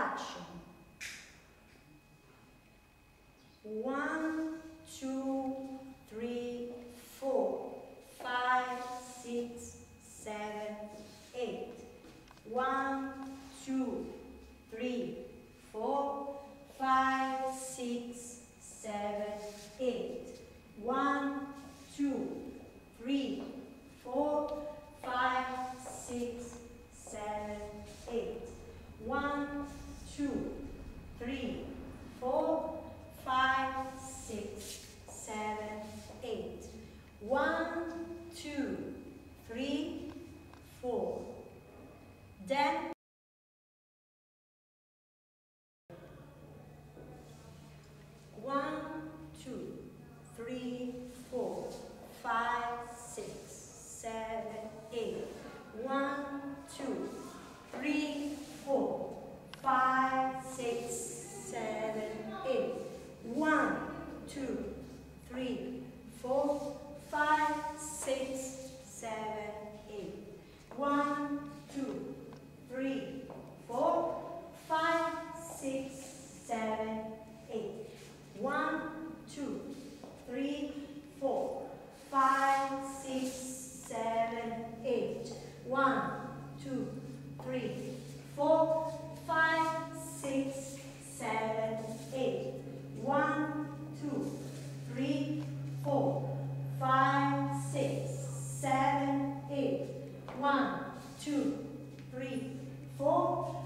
action. 1, 2, 3, 4, 5, 6, 7, 8. 1, 2, 3, 4, 5, 6, 7, 8. 1, 2, 3, 4, 5, 6, 7, 8. 1, 2, 3, 4, 5, 6, 7, 8. 1, 2, 3, 4. Then 1, 2, 3, 4, 5, 6, 7, 8. 1, 2, 3, 4, 5, 6, 7, 8. 1, 2, 3, 4, 5, 6, 7, 8. 1, 2, 3, 4, 5, 6, 7, 8. 1, 2, 3, 4, 5, 6, 7, 8. 1, 2, 3, 4, 5, 6, 7, 8. 1, 2, 3, 4, 5, 6, 7, 8. 1, 2, 3, 4,